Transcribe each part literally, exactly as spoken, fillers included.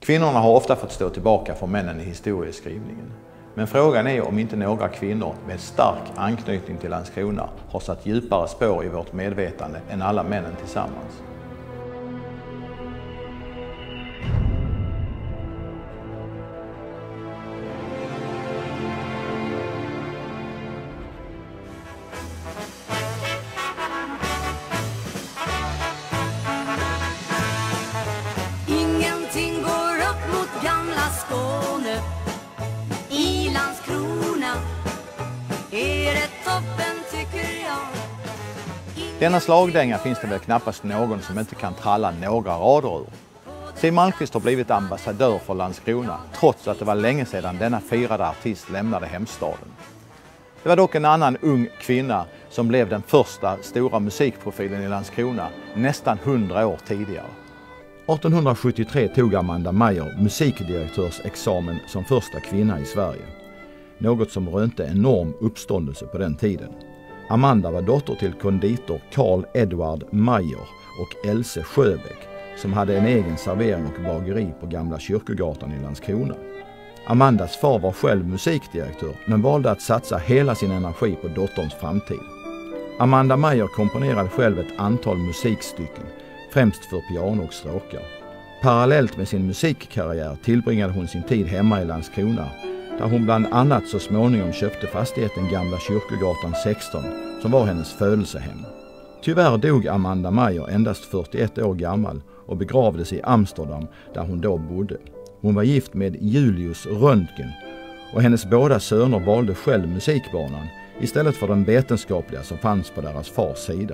Kvinnorna har ofta fått stå tillbaka för männen i historieskrivningen. Men frågan är om inte några kvinnor med stark anknytning till Landskrona har satt djupare spår i vårt medvetande än alla männen tillsammans. Ingenting går upp mot gamla Skåne. I Landskrona är det toppen, tycker jag. Denna slagdänga finns det väl knappast någon som inte kan tralla några rader ur. Siw Malmkvist har blivit ambassadör för Landskrona trots att det var länge sedan denna firade artist lämnade hemstaden. Det var dock en annan ung kvinna som blev den första stora musikprofilen i Landskrona nästan hundra år tidigare. artonhundrasjuttiotre tog Amanda Meyer musikdirektörsexamen som första kvinna i Sverige. Något som rönte enorm uppståndelse på den tiden. Amanda var dotter till konditor Carl Edward Meyer och Else Sjöbeck som hade en egen servering och bageri på Gamla Kyrkogatan i Landskrona. Amandas far var själv musikdirektör men valde att satsa hela sin energi på dotterns framtid. Amanda Meyer komponerade själv ett antal musikstycken, främst för piano och stråkar. Parallellt med sin musikkarriär tillbringade hon sin tid hemma i Landskrona, där hon bland annat så småningom köpte fastigheten Gamla Kyrkogatan sexton, som var hennes födelsehem. Tyvärr dog Amanda Meyer endast fyrtioett år gammal och begravdes i Amsterdam där hon då bodde. Hon var gift med Julius Röntgen och hennes båda söner valde själv musikbanan istället för den vetenskapliga som fanns på deras fars sida.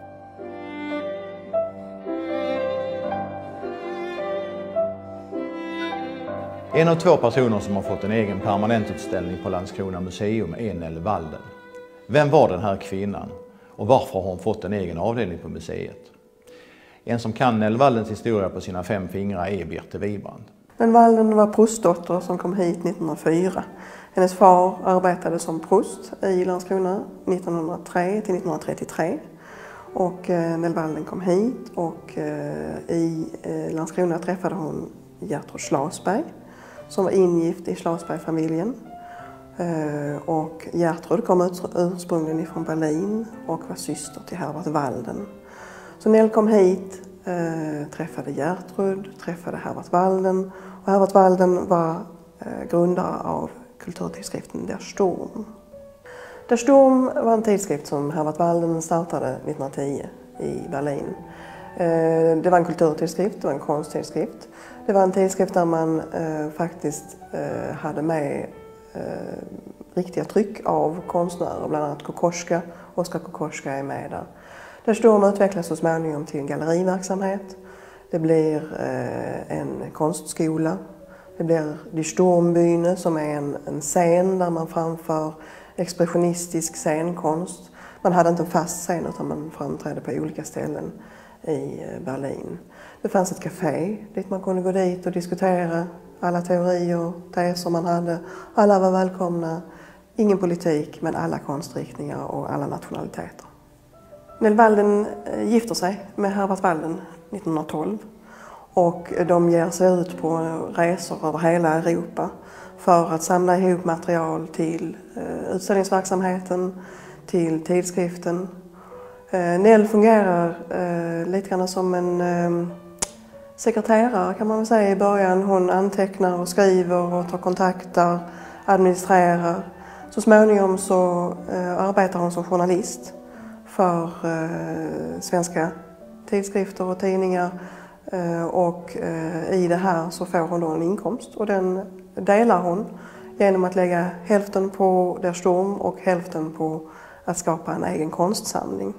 En av två personer som har fått en egen permanentutställning på Landskrona museum är Nell Walden. Vem var den här kvinnan och varför har hon fått en egen avdelning på museet? En som kan Nell Waldens historia på sina fem fingrar är Birte Wibrand. Nell Walden var prostdotter som kom hit nittonhundrafyra. Hennes far arbetade som prost i Landskrona nittonhundratre till nittonhundratrettiotre. Och Nell Walden kom hit och i Landskrona träffade hon Gertrud Schlasberg som var ingift i Schlasberg-familjen. Och Gertrud kom ursprungligen från Berlin och var syster till Herbert Walden. Så Nell kom hit, träffade Gertrud, träffade Herbert Walden. Och Herbert Walden var grundare av kulturtidskriften Der Sturm. Der Sturm var en tidskrift som Herbert Walden startade nittonhundratio i Berlin. Det var en kulturtidskrift, det var en konsttidskrift. Det var en tidskrift där man eh, faktiskt eh, hade med eh, riktiga tryck av konstnärer, bland annat Kokoschka. Oskar Kokoschka är med där. Der Sturm utvecklas så småningom till en galleriverksamhet. Det blir eh, en konstskola. Det blir Die Sturmbühne som är en, en scen där man framför expressionistisk scenkonst. Man hade inte en fast scen utan man framträdde på olika ställen i Berlin. Det fanns ett café dit man kunde gå dit och diskutera alla teorier och teser man hade. Alla var välkomna. Ingen politik men alla konstriktningar och alla nationaliteter. Nell Walden gifter sig med Herbert Walden nittonhundratolv och de ger sig ut på resor över hela Europa för att samla ihop material till utställningsverksamheten, till tidskriften. Nell fungerar eh, lite grann som en eh, sekreterare kan man väl säga i början. Hon antecknar och skriver och tar kontakter, administrerar. Så småningom så eh, arbetar hon som journalist för eh, svenska tidskrifter och tidningar. Eh, och eh, i det här så får hon då en inkomst och den delar hon genom att lägga hälften på Der Sturm och hälften på att skapa en egen konstsamling.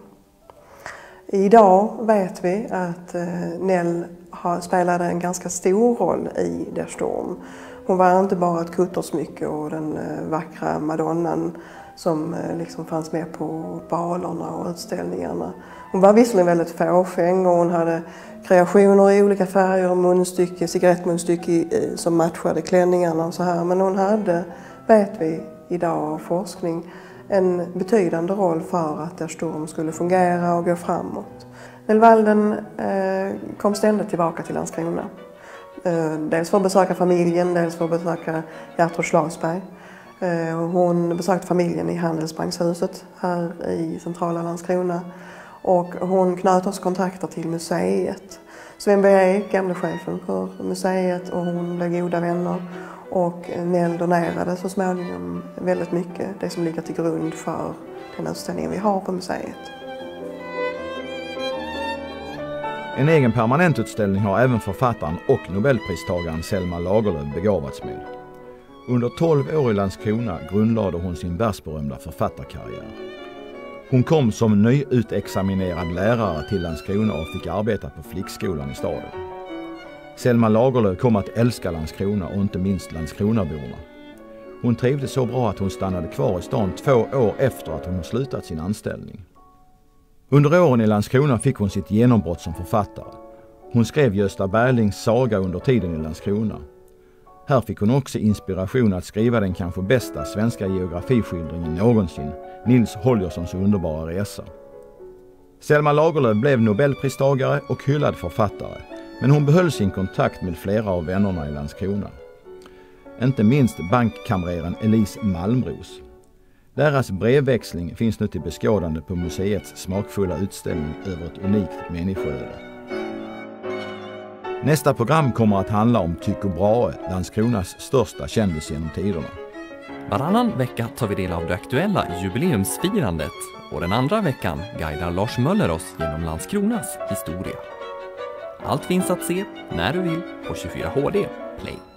Idag vet vi att Nell spelade en ganska stor roll i Der Sturm. Hon var inte bara ett kuttersmycke och den vackra madonnan som liksom fanns med på balerna och utställningarna. Hon var visserligen väldigt fåfäng och hon hade kreationer i olika färger, munstycke, cigarettmunstycke som matchade klänningarna och så här. Men hon hade, vet vi idag av forskning, en betydande roll för att Der Sturm skulle fungera och gå framåt. Nell Walden eh, kom ständigt tillbaka till Landskrona. Dels för att besöka familjen, dels för att besöka Gertrud Schlasberg. Hon besökte familjen i Handelsbankshuset här i centrala Landskrona. Och hon knöt också kontakter till museet. Sven B. Ek, gamla chefen för museet, och hon blev goda vänner. Och Nell donerade så småningom väldigt mycket, det som ligger till grund för den utställningen vi har på museet. En egen permanentutställning har även författaren och nobelpristagaren Selma Lagerlöf begåvats med. Under tolv år i Landskrona grundlade hon sin världsberömda författarkarriär. Hon kom som nyutexaminerad lärare till Landskrona och fick arbeta på flickskolan i staden. Selma Lagerlöf kom att älska Landskrona och inte minst Landskronaborna. Hon trivdes så bra att hon stannade kvar i stan två år efter att hon slutat sin anställning. Under åren i Landskrona fick hon sitt genombrott som författare. Hon skrev Gösta Berlings saga under tiden i Landskrona. Här fick hon också inspiration att skriva den kanske bästa svenska geografiskildringen någonsin, Nils Holgerssons underbara resa. Selma Lagerlöf blev nobelpristagare och hyllad författare, men hon behöll sin kontakt med flera av vännerna i Landskrona. Inte minst bankkamreren Elise Malmros. Deras brevväxling finns nu till beskådande på museets smakfulla utställning över ett unikt människoöde. Nästa program kommer att handla om Tycho Brahe, Landskronas största kändis genom tiderna. Varannan vecka tar vi del av det aktuella jubileumsfirandet och den andra veckan guidar Lars Möller oss genom Landskronas historia. Allt finns att se när du vill på tjugofyra H D Play.